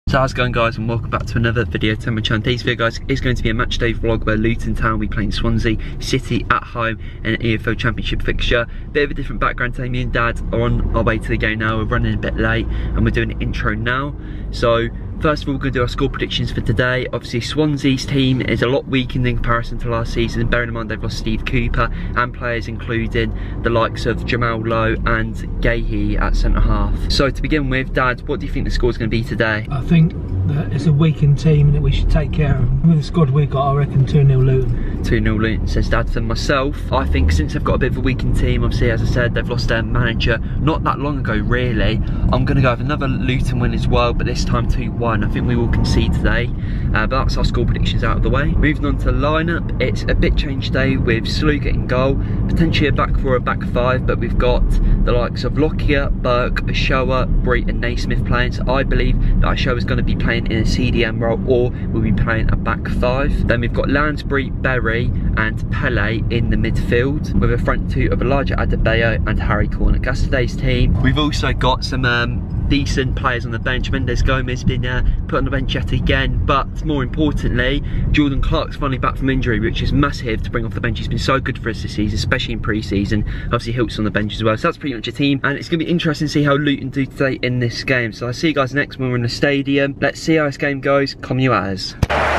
So how's it going, guys, and welcome back to another video to my channel. Today's video, guys, is going to be a match day vlog where Luton Town will be playing Swansea City at home in an EFL Championship fixture. Bit of a different background today. Me and Dad are on our way to the game now. We're running a bit late and we're doing an intro now. So first of all, we're going to do our score predictions for today. Obviously, Swansea's team is a lot weakened in comparison to last season, bearing in mind they've lost Steve Cooper and players including the likes of Jamal Lowe and Gahey at centre-half. So to begin with, Dad, what do you think the score is going to be today? I think that it's a weakened team and that we should take care of them. With the squad we've got, I reckon 2-0 Luton. 2-0 Luton, says Dad. For myself, I think since they've got a bit of a weakened team, obviously, as I said, they've lost their manager not that long ago, really. I'm going to go with another Luton win as well, but this time 2-1. I think we will concede today, but that's our score predictions out of the way. Moving on to the lineup, it's a bit changed today with Sluga in goal, potentially a back four or back five, but we've got the likes of Lockyer, Burke, Ashoa, Breet and Naismith playing, so I believe that Ashoa is going to be playing in a CDM role or will be playing a back five. Then we've got Lansbury, Berry and Pele in the midfield with a front two of Elijah Adebayo and Harry Cornick. That's today's team. We've also got some decent players on the bench. Mendes Gomez been put on the bench yet again, but more importantly, Jordan Clark's finally back from injury, which is massive to bring off the bench. He's been so good for us this season, especially in pre-season. Obviously Hilt's on the bench as well, so that's pretty much a team, and it's going to be interesting to see how Luton do today in this game. So I'll see you guys next when we're in the stadium. Let's see how this game goes. Come you as.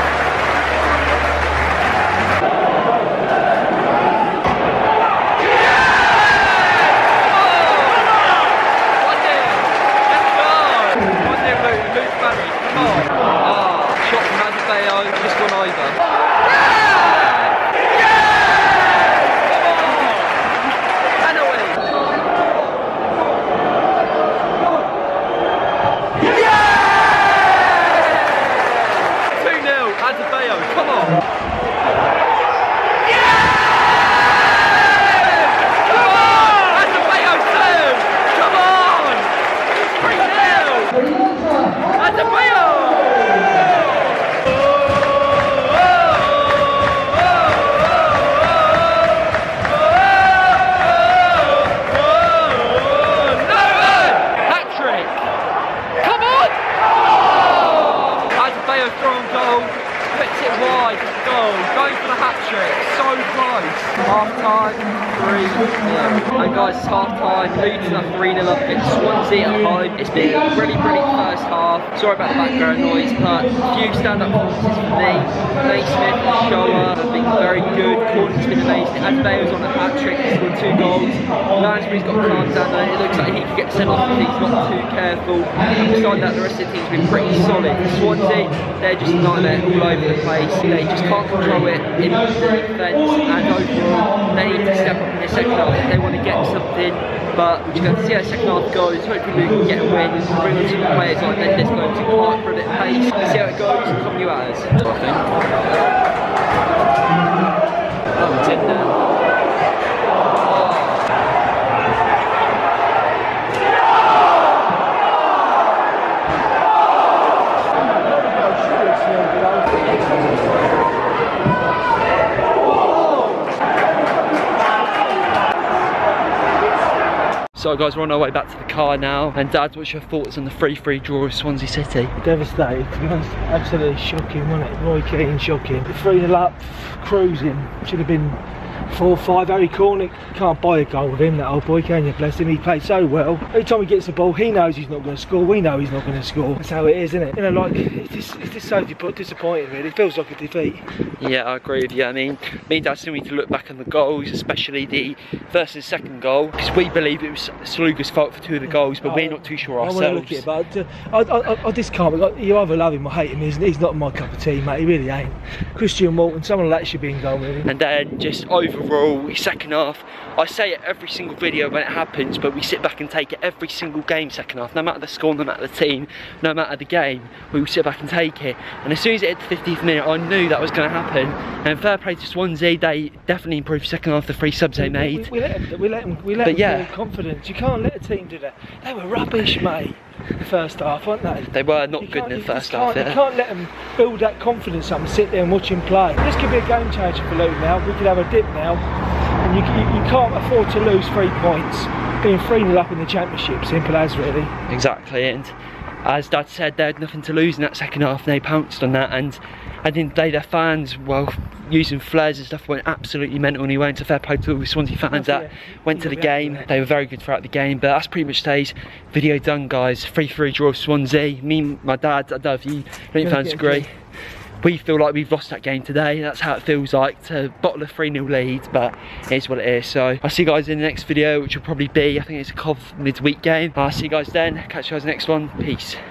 And guys, it's half time. Luton are 3-0 up against Swansea at home. It's been a really brilliant first half. Sorry about the background noise, but a few stand-up performances for me. Naismith, Shoa have been very good. Cornick's been amazing. Adebayo's on a hat-trick. He's scored 2 goals. Lansbury's got calmed down there. It looks like he could get sent off if he's not too careful. And besides that, the rest of the team's been pretty solid. Swansea, they're just a nightmare all over the place. They just can't control it in the defence, and overall, they need to step up in the second half if they want to get something. But we're just going to see how the second half goes. Hopefully we can get a win, bring on some players like Mendes going to Clark for a bit of pace. See how it goes, and come you at us. Oh, it's in there. So guys, we're on our way back to the car now, and Dad, what's your thoughts on the 3-3 draw with Swansea City? Devastated, to be honest. Absolutely shocking, wasn't it? Roy Keane, shocking. 3-0 up, cruising. Should have been 4-5. Harry Cornick, can't buy a goal with him, that old boy, can you? Bless him, he played so well. Every time he gets the ball, he knows he's not going to score. We know he's not going to score. That's how it is, isn't it? You know, like, it's just so disappointing, really. It feels like a defeat. Yeah, I agree with you. I mean, me and Dad still need to look back on the goals, especially the first and second goal, because we believe it was Sluga's fault for 2 of the goals, but we're not too sure ourselves. I want to look at it, but I just can't. You either love him or hate him. He's not my cup of tea, mate. He really ain't. Christian Walton, someone like that should be in goal, really. And then just overall, second half, I say it every single video when it happens, but we sit back and take it every single game second half, no matter the score, no matter the team, no matter the game, we will sit back and take it. And as soon as it hit the 50th minute, I knew that was going to happen. And fair play to Swansea, they definitely improved second half, the 3 subs they made. We let them feel confidence. You can't let a team do that. They were rubbish, mate. the first half, weren't they? They were not good in the first half. You can't let them build that confidence up and sit there and watch him play. This could be a game changer for Luton now. We could have a dip now, and you can't afford to lose 3 points being 3-0 up in the Championship. Simple as, really. Exactly, and as Dad said, they had nothing to lose in that second half, and they pounced on that. And at the end of the day, their fans, well, using flares and stuff, went absolutely mental anyway. And so fair play to all the Swansea fans that went to the game. They were very good throughout the game. But that's pretty much today's video done, guys. 3-3 draw of Swansea. Me and my dad, I don't know if you fans agree. We feel like we've lost that game today. That's how it feels like to bottle a 3-0 lead, but it is what it is. So I'll see you guys in the next video, which will probably be, I think it's a Cov midweek game. I'll see you guys then. Catch you guys next one. Peace.